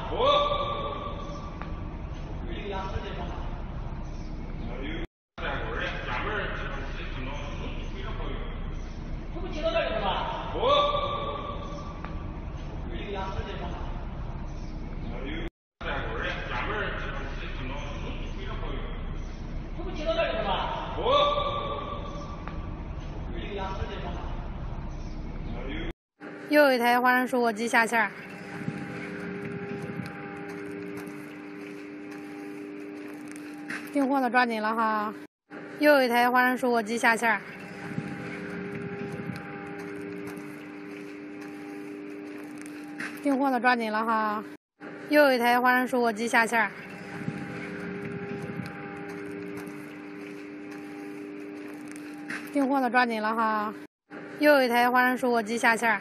又有一台华人收割机下线，订货的抓紧了哈！又有一台华人收割机下线，订货的抓紧了哈！又有一台华人收割机下线，订货的抓紧了哈！又有一台华人收割机下线。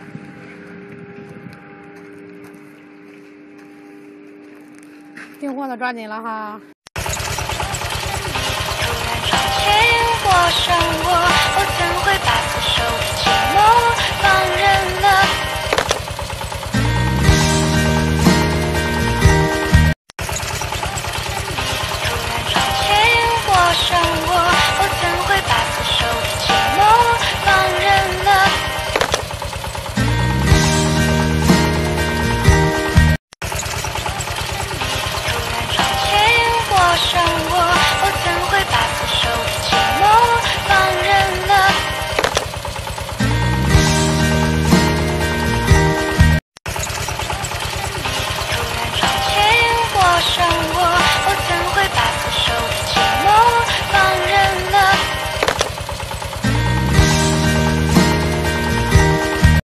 订货的抓紧了哈！